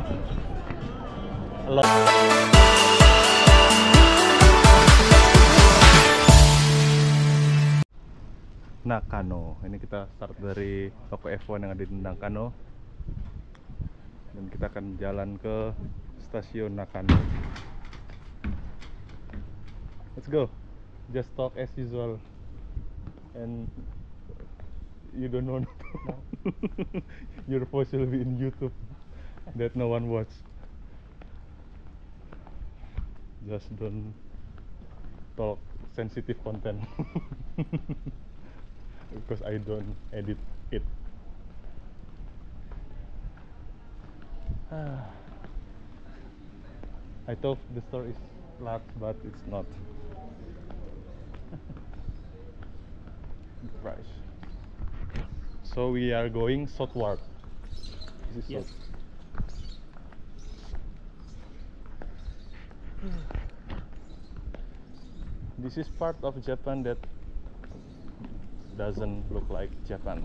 Nakano. Ini kita start dari toko F1 yang ada di Nakano. Dan kita akan jalan ke stasiun Nakano. Let's go. Just talk as usual. And you don't know. No. Your voice will be in YouTube that no one watch. Just don't talk sensitive content. Because I don't edit it. I thought the store is large, but it's not. Right. So we are going southward. This is Yes. south. This is part of Japan that doesn't look like Japan.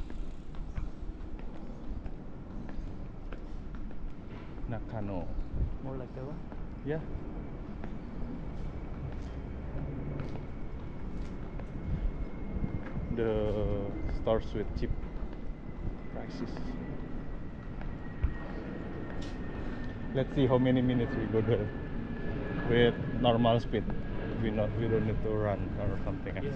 Nakano. More like that one. Yeah. The stores with cheap prices. Let's see how many minutes we go there with normal speed. We don't need to run or something else. Yeah.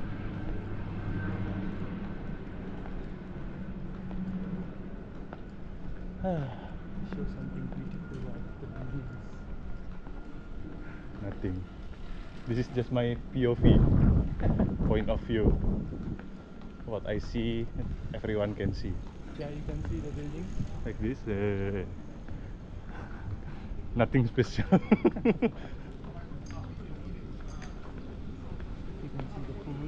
Show something beautiful like the buildings. Nothing. This is just my POV, point of view. What I see, everyone can see. Yeah, you can see the buildings. Like this. Nothing special. You can see the food.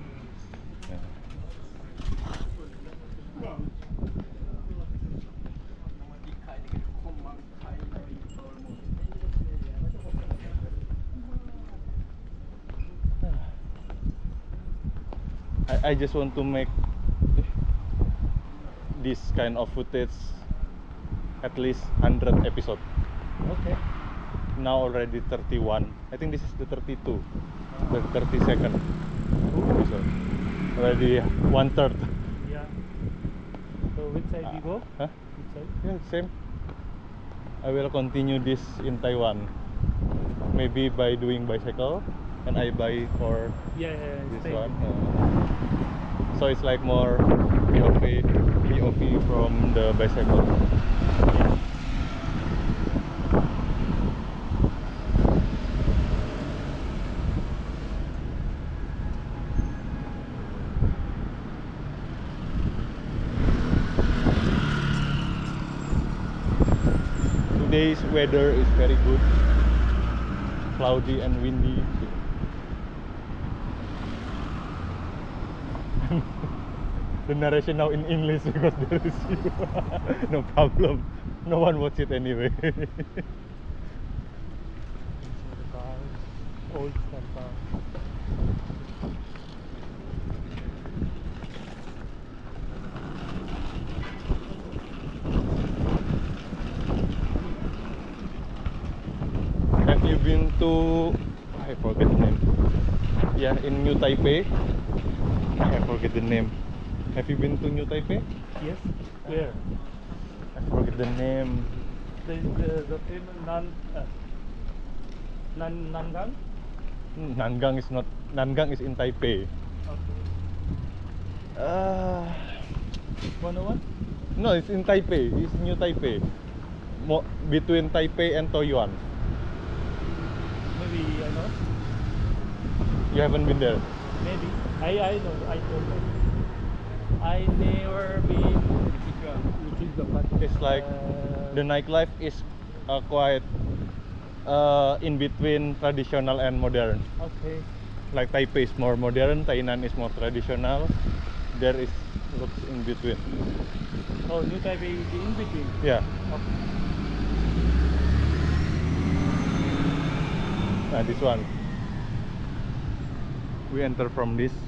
I just want to make this kind of footage at least 100 episode. Okay. Now already 31. I think this is the 32, the 32nd episode. Already 1/3. Yeah. So which side we go? Huh? Which side? Yeah, same. I will continue this in Taiwan. Maybe by doing bicycle, and I buy for Yeah, this same. one. So it's like more POV from the bicycle. Yeah. Today's weather is very good, cloudy and windy. The narration now in English because there is you. No problem. No one watch it anyway. So the cars, old style cars. Have you been to? I forget the name. Yeah, in New Taipei. I forget the name. Have you been to New Taipei? Yes. Where? I forget the name. The famous Nangang? Nangang is not. Nangang is in Taipei. Okay. 101? No, it's in Taipei. It's New Taipei. Between Taipei and Taoyuan. Maybe I know. You haven't been there. Maybe. I know. I don't know. I never been. It's like the nightlife is quite in between traditional and modern. Okay. Like Taipei is more modern, Tainan is more traditional. There is looks in between. Oh, New Taipei is in between. Yeah. Okay. This one. We enter from this.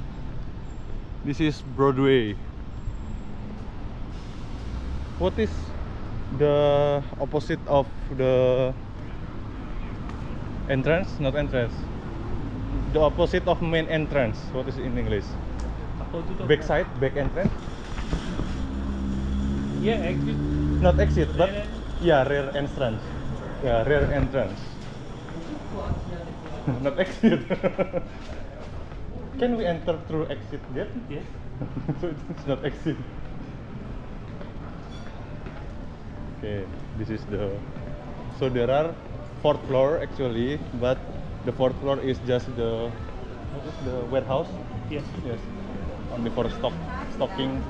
This is Broadway. What is the opposite of the entrance, not entrance. The opposite of main entrance. What is it in English? Back side, back entrance. Yeah, exit. Not exit, but Rear yeah, rear entrance. Yeah, rear entrance. Not exit. Can we enter through exit gate? Yes. So it's not exit. Okay, this is the. So there are fourth floor actually, but the fourth floor is just the what is the warehouse? Yes. Yes, only for stocking.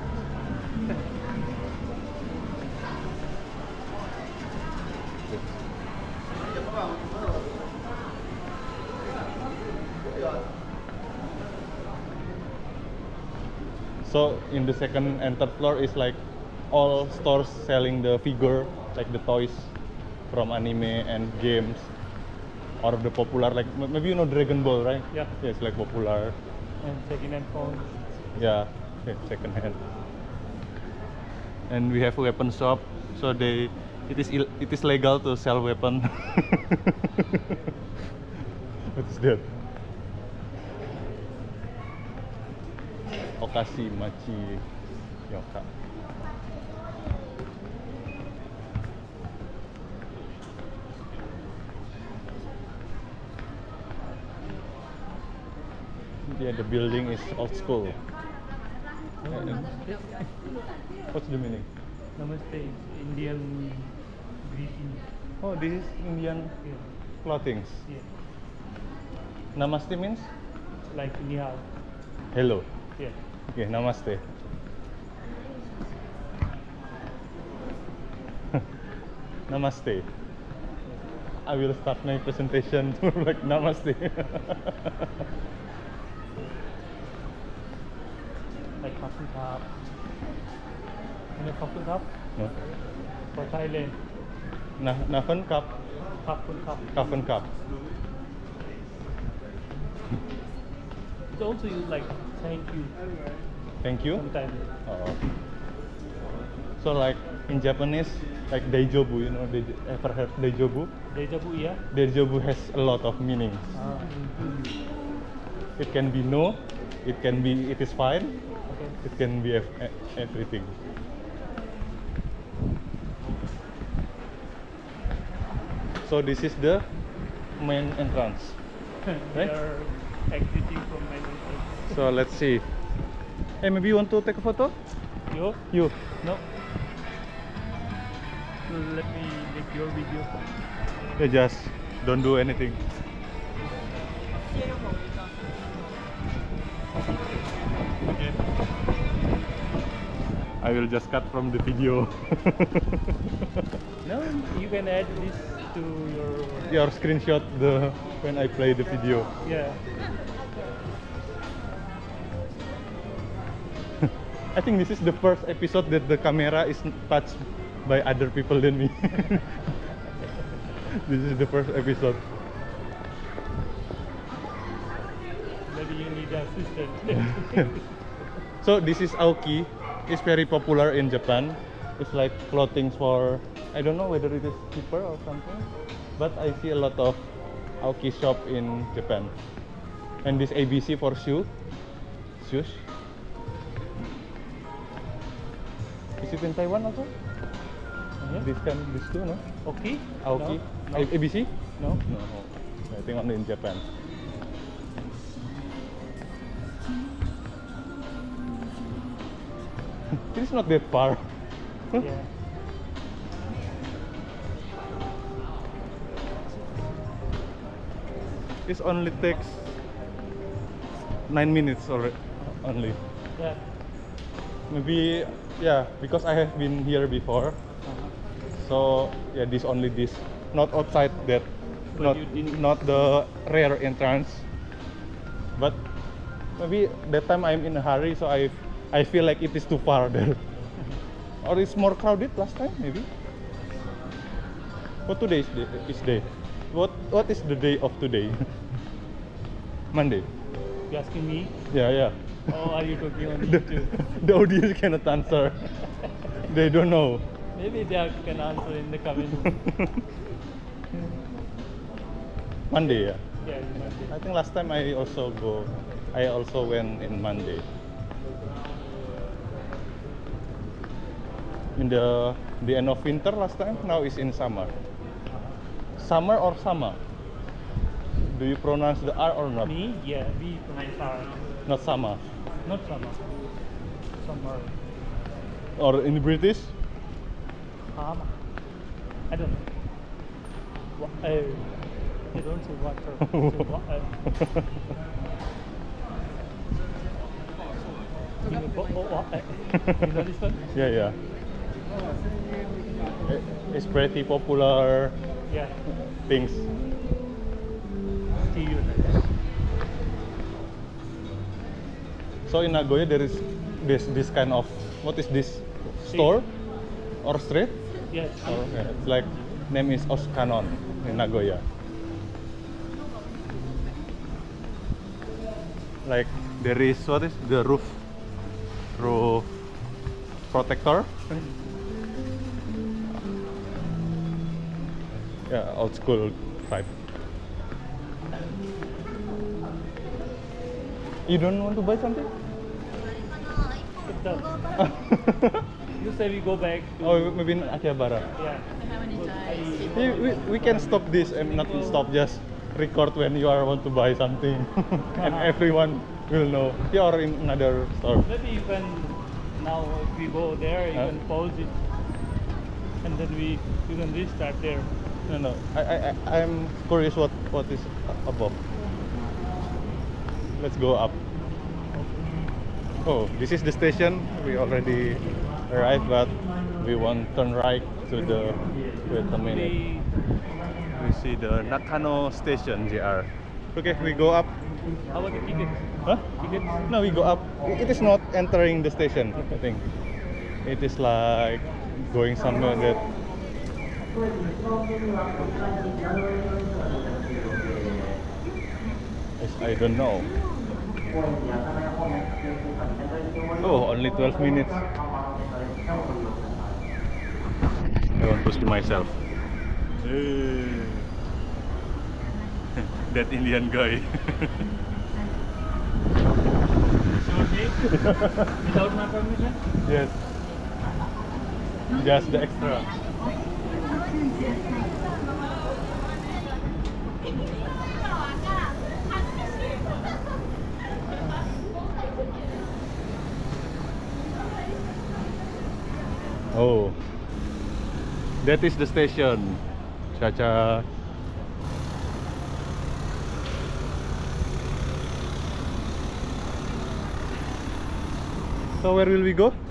So in the second and third floor is like all stores selling the figure, like the toys from anime and games, or the popular like maybe you know Dragon Ball, right? Yeah. Yeah, it's like popular. And second-hand phones. Yeah, okay, second hand. And we have a weapon shop, so it is legal to sell weapon. What's that? Okashi Machi Yoka. Yeah, the building is old school. And what's the meaning? Namaste is Indian greeting. Oh, this is Indian Yeah. clothing. Yeah. Namaste means Like ni hao. hello. Yeah. Okay, namaste. Namaste. I will start my presentation like namaste. Like Kapun Cup. You know Kapun Cup? No? For Thailand. Nafen Cup, Kapun Cup. Kafen Cup. It's also used like thank you Thank you. sometimes. Oh. So like in Japanese, like Daijobu, you know, ever heard Daijobu? Deja vu, yeah? Daijobu has a lot of meanings. Ah. It can be no, it can be it is fine, Okay. it can be everything. So this is the main entrance. We Right? are exiting from my entrance. So let's see. Hey, maybe you want to take a photo? You? You. No. Let me make your video. Yeah, just don't do anything. Okay. I will just cut from the video. No, you can add this to your. Your screenshot the when I play the video. Yeah. I think this is the first episode that the camera is touched by other people than me. This is the first episode. Maybe you need an assistant. So this is Aoki. It's very popular in Japan. It's like clothing for, I don't know whether it is cheaper or something, but I see a lot of Aoki shop in Japan. And this ABC for shoes. Is it in Taiwan also? Yeah. This too, no? Okay. Aoki? No. ABC? No. No. I think only in Japan. It is not that far. Yeah. It only takes 9 minutes or only. Yeah. Maybe, yeah, because I have been here before. So yeah, this, not outside that, But you didn't- not the rear entrance. But maybe that time I'm in a hurry, so I feel like it is too far there. Or it's more crowded last time, maybe. What today is day? What is the day of today? Monday. You asking me? Yeah. Or are you talking on the, YouTube? the audience cannot answer. They don't know. Maybe they can answer in the comments. Monday, yeah. Yeah, Monday. I think last time I also went in Monday. In the end of winter last time, now is in summer. Summer or summer? Do you pronounce the R or not? Me? Yeah, we pronounce R. Not summer. Not summer. Summer. Or in British? Summer. I don't know. They don't say water. They say water. You know this one? Yeah, yeah. It's pretty popular Yeah. things. See you. So in Nagoya there is this kind of, what is this, store or street? Yes. Oh, okay. It's like name is Oskanon in Nagoya. Like there is, what is the roof protector? Yeah, old school type. You don't want to buy something? You say we go back to... Oh, maybe in Akihabara. Yeah. We can stop this and not stop, just record when you are want to buy something and everyone will know. Yeah, or in another store. Maybe you can, now if we go there, you Huh? can pause it. And then you can restart there. No. I'm curious what is above. Let's go up. Oh, this is the station. We already arrived, but we want turn right to the. Wait a minute. We see the Nakano Station JR. Okay, we go up. How about the ticket? Huh? Ticket? No, we go up. It is not entering the station, I think. It is like going somewhere that. I don't know. Oh, only 12 minutes. I want to see myself. That Indian guy. Sure, without my permission? Yes. Just the extra. Oh, that is the station, Caca. So where will we go?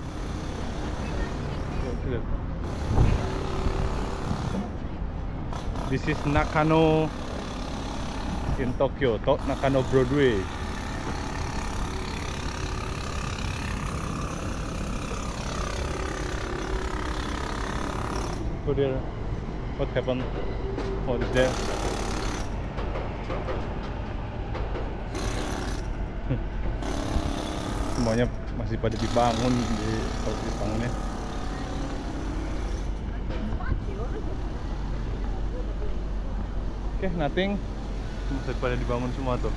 This is Nakano in Tokyo, Nakano Broadway. Go there. What happened? What is there? Semuanya masih pada dibangun di Jepangnya. Oke, nothing. Masih pada dibangun semua tuh.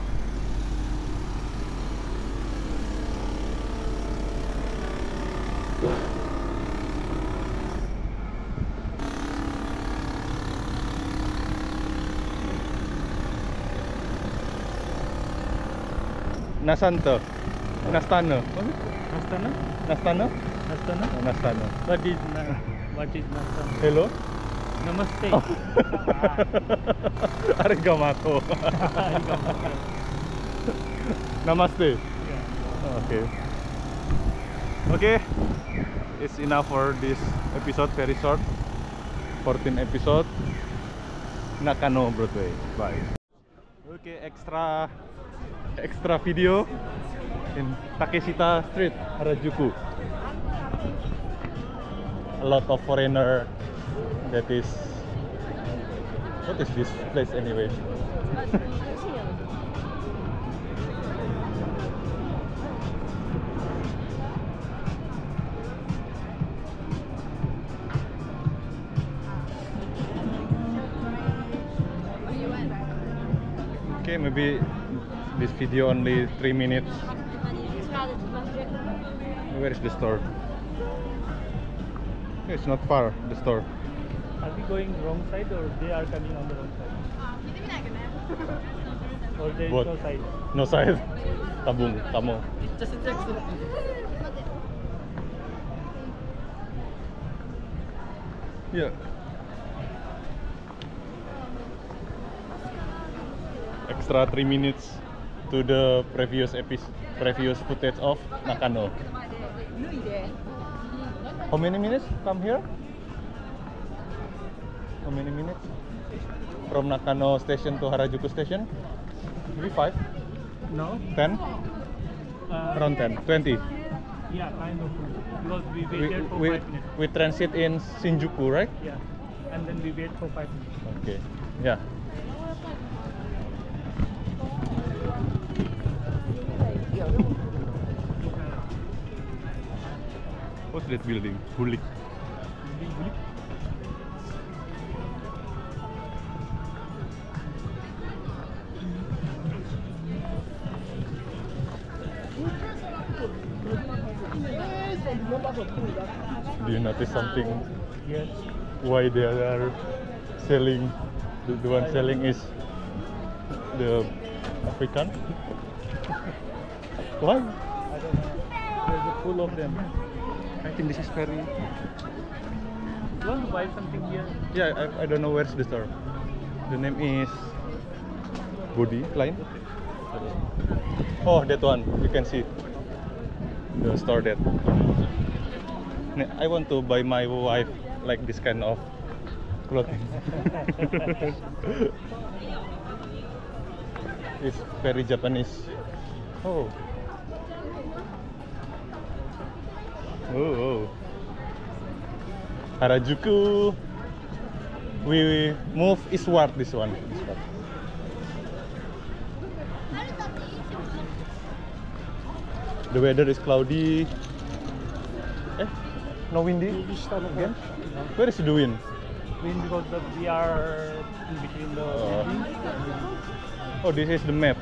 Nasanta. Nastana. Nastana? Nastana? Nastana? Nastana. What is Nastana? Hello? Namaste. Oh. Arigato. Namaste. Yeah. Okay. Okay. It's enough for this episode, very short. 14 episode. Nakano Broadway. Bye. Okay, extra video in Takeshita Street, Harajuku. A lot of foreigner. That is, what is this place anyway? Okay, maybe this video only 3 minutes. Where is the store? It's not far, the store. Are we going wrong side or they are coming on the wrong side? Or there is Both. no side? No side. Tabung, tamo. Just a text. Yeah. Extra 3 minutes to the previous footage of Nakano. How many minutes come here? How many minutes? From Nakano station to Harajuku station? Maybe 5? No? 10? Around 10? 20? Yeah, kind of. Because we wait there for 5 minutes. We transit in Shinjuku, right? Yeah. And then we wait for 5 minutes. Okay. Yeah. What's that building? Bulik. Do you notice something? Yes. Why they are selling? The one selling is the African. Why? I don't know. There's full of them. I think this is very. You want to buy something here? Yeah, I don't know where's the store. The name is Body Line. Oh, that one. You can see the store that. I want to buy my wife like this kind of clothing. It's very Japanese. Oh. Oh. Harajuku. We move eastward. This one. Eastward. The weather is cloudy. No windy again? Where is the wind? Wind because we are in between the buildings. Oh, this is the map.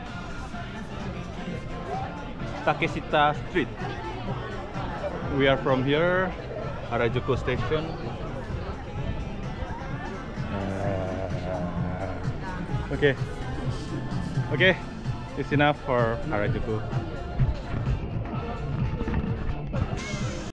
Takeshita Street. We are from here, Harajuku Station. Okay. Okay, it's enough for Harajuku.